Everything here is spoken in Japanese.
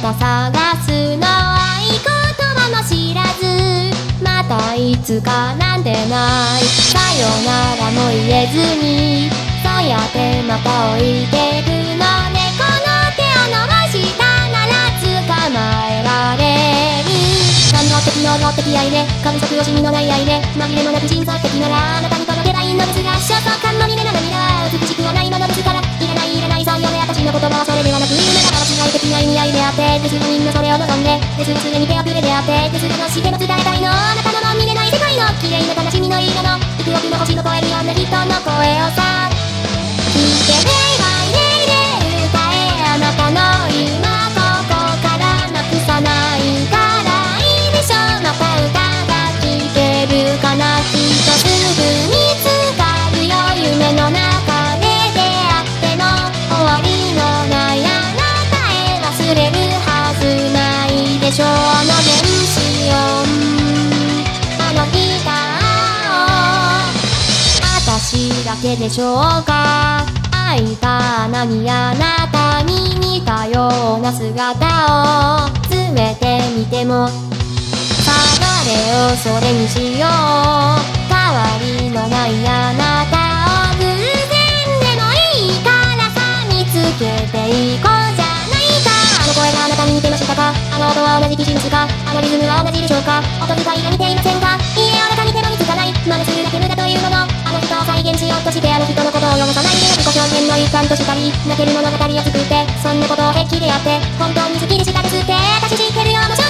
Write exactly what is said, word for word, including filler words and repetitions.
た探すの合言葉も知らず、またいつかなんてない、さよならも言えずに、そうやってまた置いてくのね。この手を伸ばしたなら捕まえられる。感動的能動的愛で、感触惜しみのない愛で、紛れもなく真相的ならあなたに届けばいいのですが、焦燥感まみれな涙、美しくはないものですから、いらないいらないそうよね、私の言葉はそれではなく夢だから違い的な意味合いであって、ですがみんなそれを望んで、ですがすでに手遅れであって、ですがのしても伝えたいの、あなたのも見れない世界の綺麗な悲しみの色の幾億の星の越えるような人の声をさ、聞いてねはいねいで歌え、あなたの今ここからなくさないからいいでしょう。また歌が聴けるかな、きっとすぐ見つかるよ。夢の中で出会っても終わりのないあなたへ忘れるはずないでしょう。あの原子音、あのギターを私だけでしょうか。開いた穴にあなたに似たような姿を詰めてみても、流れをそれにしよう。変わりのないあなたを偶然でもいいからさ、見つけていこうじゃないか。あの声があなたに似てましたか、あの音は同じ気しますか、あのリズムは同じでしょうか。音遣いが似ていませんか、いいえあなたに手も見つかない、真似するだけ無駄というのも、あの人を再現しようとしてあの人のことを汚さないで。自己表現の一環としたり泣ける物語を作って、そんなことを平気でやって本当に好きでしたですって私知ってるよ。もちろん